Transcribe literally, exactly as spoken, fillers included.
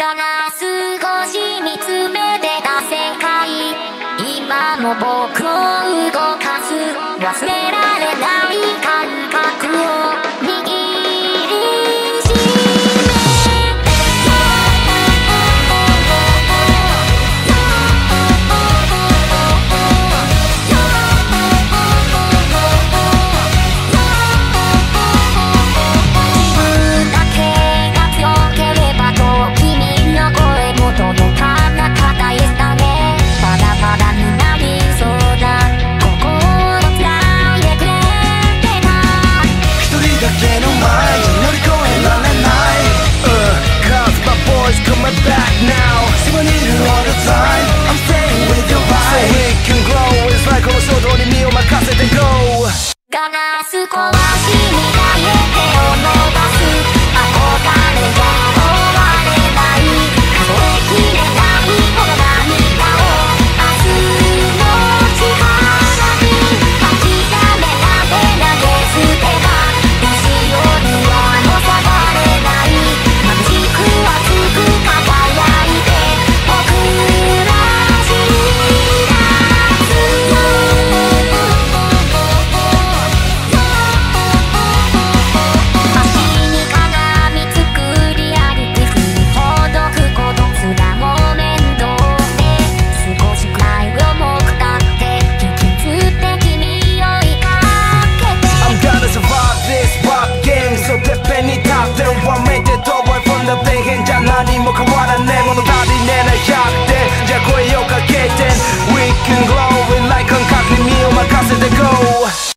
だが少し見つめてた世界、今の僕を動かす忘れられない感覚を握りしめて自分だけが強ければと君の声も届かなかったイエスだね。まだまだになりそうだ心つないでくれてた。 一人だけの前に乗り越えられない、uh, Cause my boys coming back now そばにいる all the time I'm staying with your vibe So we can grow It's like この衝動に身を任せて Go ガラス壊し磨いて手を伸ばす憧れが終われない数えきれないほど何かを明日の力に諦めないで投げ捨てた後ろにはもう下がれない眩しく熱く輝いて僕ら知らず足に鏡作り歩き振りほどくことすらも面倒で少しくらい重くたって引きずって君を追いかけて I'm gonna survive this rap game So てっぺんに立ってる One minute away from the thing 変じゃ何も変わらねえ物足りねえなひゃくてんじゃあ声をかけて We can grow It like 感覚に身を任せて Go